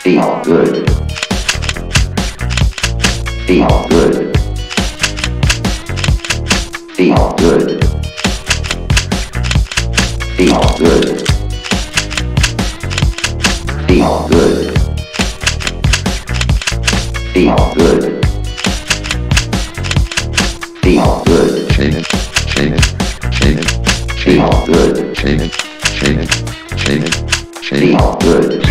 Feel good. Feel good. Feel good. Feel good. Feel good. Feel good. Feel good. Shake it, shake it, shake it, shake Feel it, good. shake it, shake it, shake it, shake it. Feel good.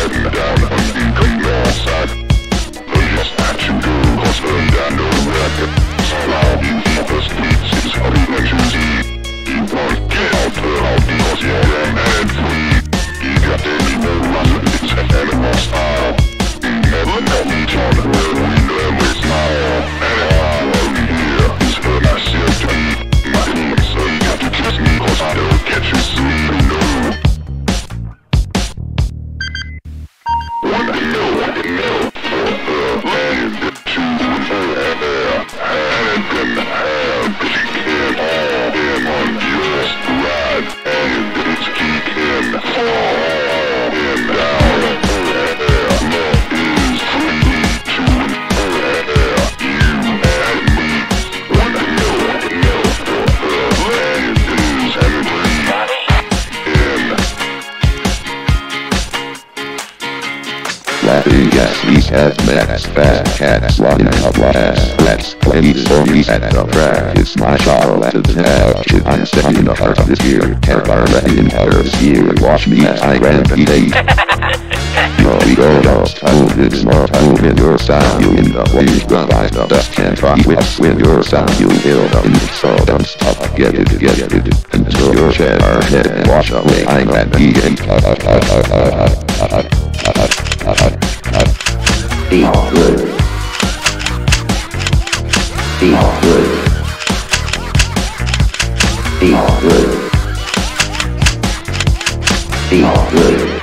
Laughing gas, these have max fat cats lying up ass rats. Please for me at the practice my Charlotte action. I'm setting the heart of this year. Terror in her this year. Watch me as I rampage. No, we go lost. It's more time in your sound. You in the Hgrunt by the dust can't try with your sound. You build up in it, so don't stop. Get it, until your shed are head and wash away. I'm at vegan. Feel good. Feel good. Feel good. Feel good.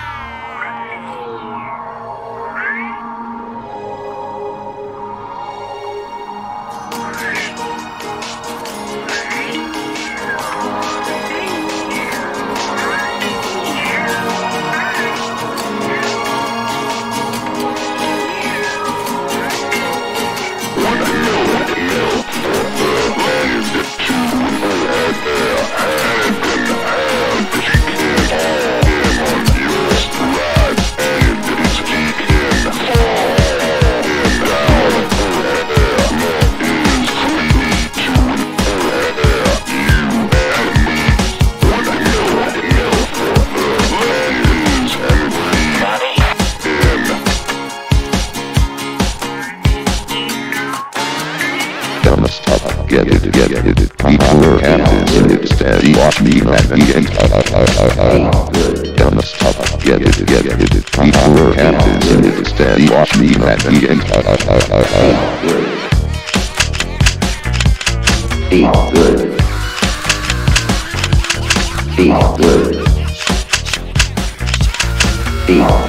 Get it, people captains in it steady, watch me at the end. Don't stop, get it, people captains in it steady, watch me at the end. Feel good. Feel good. Feel good. Feel